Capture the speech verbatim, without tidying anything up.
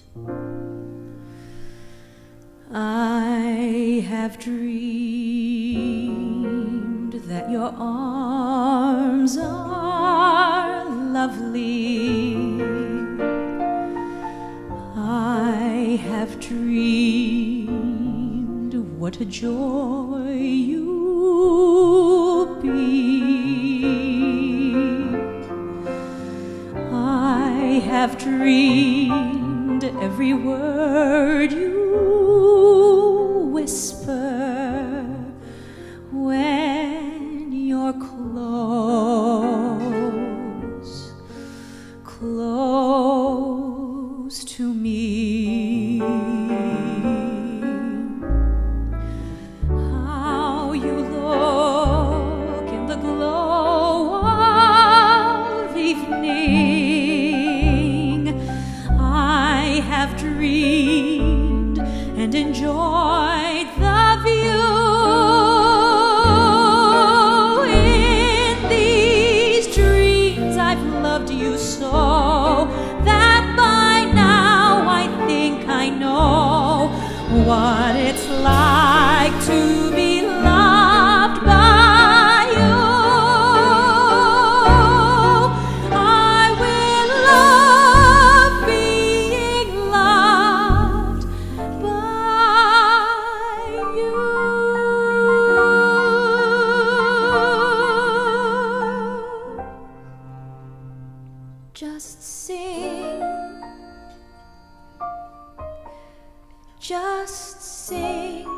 I have dreamed that your arms are lovely. I have dreamed what a joy you'll be. I have dreamed every word you whisper when you're close, close to me. How you look in the glow of evening. I have dreamed and enjoyed the view. In these dreams I've loved you so that by now I think I know what it's like to be loved by you. I will love being loved by you. Just sing, just sing,